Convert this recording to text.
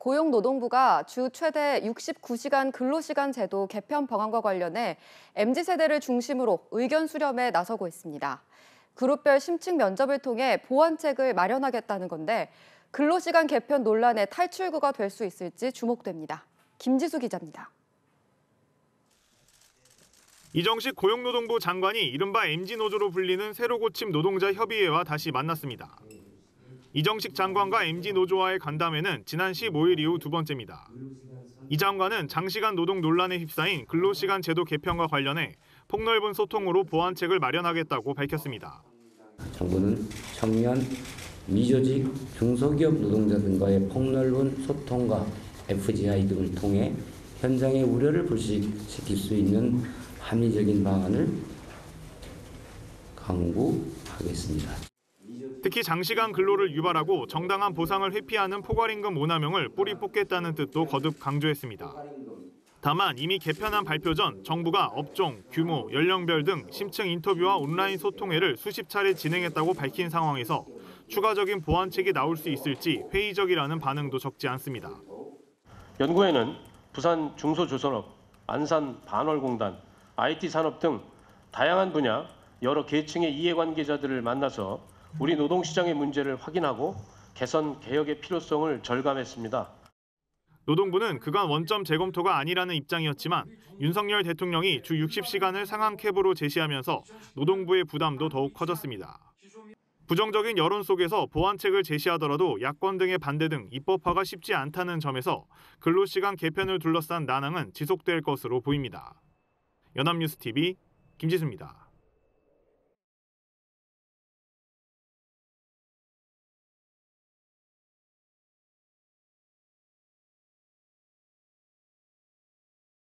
고용노동부가 주 최대 69시간 근로시간 제도 개편 방안과 관련해 MZ세대를 중심으로 의견 수렴에 나서고 있습니다. 그룹별 심층 면접을 통해 보완책을 마련하겠다는 건데 근로시간 개편 논란의 탈출구가 될 수 있을지 주목됩니다. 김지수 기자입니다. 이정식 고용노동부 장관이 이른바 MZ노조로 불리는 새로 고침 노동자 협의회와 다시 만났습니다. 이정식 장관과 MZ노조와의 간담회는 지난 15일 이후 두 번째입니다. 이 장관은 장시간 노동 논란에 휩싸인 근로시간 제도 개편과 관련해 폭넓은 소통으로 보완책을 마련하겠다고 밝혔습니다. 정부는 청년, 미조직, 중소기업 노동자 등과의 폭넓은 소통과 FGI 등을 통해 현장의 우려를 불식시킬 수 있는 합리적인 방안을 강구하겠습니다. 특히 장시간 근로를 유발하고 정당한 보상을 회피하는 포괄임금 오남용을 뿌리 뽑겠다는 뜻도 거듭 강조했습니다. 다만 이미 개편안 발표 전 정부가 업종, 규모, 연령별 등 심층 인터뷰와 온라인 소통회를 수십 차례 진행했다고 밝힌 상황에서 추가적인 보완책이 나올 수 있을지 회의적이라는 반응도 적지 않습니다. 연구에는 부산 중소조선업, 안산 반월공단, IT 산업 등 다양한 분야 여러 계층의 이해관계자들을 만나서 우리 노동시장의 문제를 확인하고 개선 개혁의 필요성을 절감했습니다. 노동부는 그간 원점 재검토가 아니라는 입장이었지만 윤석열 대통령이 주 60시간을 상한 캡으로 제시하면서 노동부의 부담도 더욱 커졌습니다. 부정적인 여론 속에서 보완책을 제시하더라도 야권 등의 반대 등 입법화가 쉽지 않다는 점에서 근로시간 개편을 둘러싼 난항은 지속될 것으로 보입니다. 연합뉴스TV 김지수입니다.